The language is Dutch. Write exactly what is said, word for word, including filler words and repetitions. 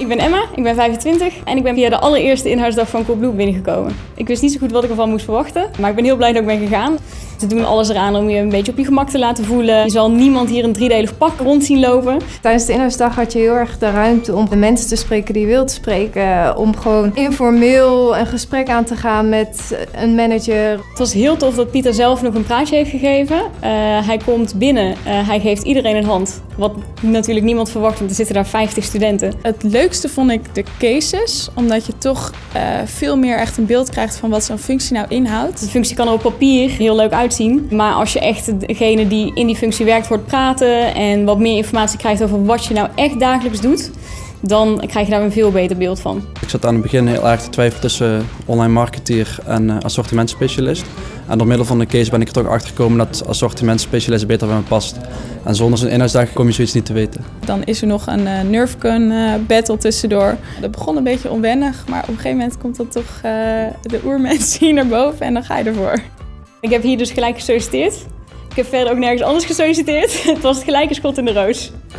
Ik ben Emma, ik ben vijfentwintig en ik ben via de allereerste inhoudsdag van Coolblue binnengekomen. Ik wist niet zo goed wat ik ervan moest verwachten, maar ik ben heel blij dat ik ben gegaan. Ze doen alles eraan om je een beetje op je gemak te laten voelen. Je zal niemand hier een driedelig pak rond zien lopen. Tijdens de inhoudsdag had je heel erg de ruimte om de mensen te spreken die je wilt spreken. Om gewoon informeel een gesprek aan te gaan met een manager. Het was heel tof dat Pieter zelf nog een praatje heeft gegeven. Uh, hij komt binnen, uh, hij geeft iedereen een hand. Wat natuurlijk niemand verwacht, want er zitten daar vijftig studenten. Het leukste vond ik de cases, omdat je toch uh, veel meer echt een beeld krijgt van wat zo'n functie nou inhoudt. De functie kan er op papier heel leuk uitzien. Maar als je echt degene die in die functie werkt hoort praten en wat meer informatie krijgt over wat je nou echt dagelijks doet, dan krijg je daar een veel beter beeld van. Ik zat aan het begin heel erg te twijfelen tussen online marketeer en uh, assortimentspecialist. En door middel van de case ben ik er toch achter gekomen dat assortimentspecialist beter bij me past. En zonder zo'n inhoudsdag kom je zoiets niet te weten. Dan is er nog een uh, Nerfcon uh, battle tussendoor. Dat begon een beetje onwennig, maar op een gegeven moment komt dat toch uh, de oermens hier naar boven en dan ga je ervoor. Ik heb hier dus gelijk gesolliciteerd. Ik heb verder ook nergens anders gesolliciteerd. Het was het gelijke schot in de roos.